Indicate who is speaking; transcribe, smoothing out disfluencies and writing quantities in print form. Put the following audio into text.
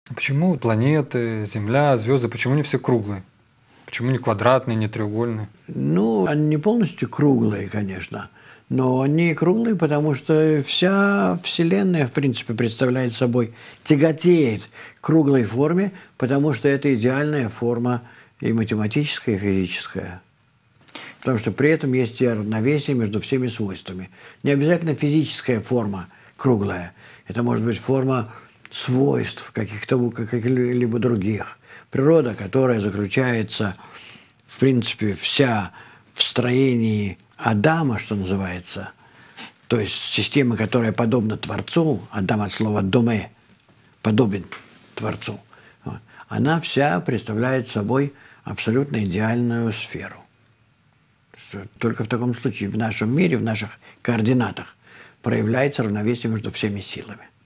Speaker 1: А почему планеты, Земля, звезды, почему не все круглые? Почему не квадратные, не треугольные?
Speaker 2: Ну, они не полностью круглые, конечно, но они круглые, потому что вся Вселенная, в принципе, представляет собой, тяготеет к круглой форме, потому что это идеальная форма и математическая, и физическая. Потому что при этом есть и равновесие между всеми свойствами. Не обязательно физическая форма круглая. Это может быть форма свойств каких-либо других. Природа, которая заключается, в принципе, вся в строении Адама, что называется, то есть система, которая подобна Творцу, Адам от слова «доме», подобен Творцу, вот, она вся представляет собой абсолютно идеальную сферу. Только в таком случае в нашем мире, в наших координатах проявляется равновесие между всеми силами.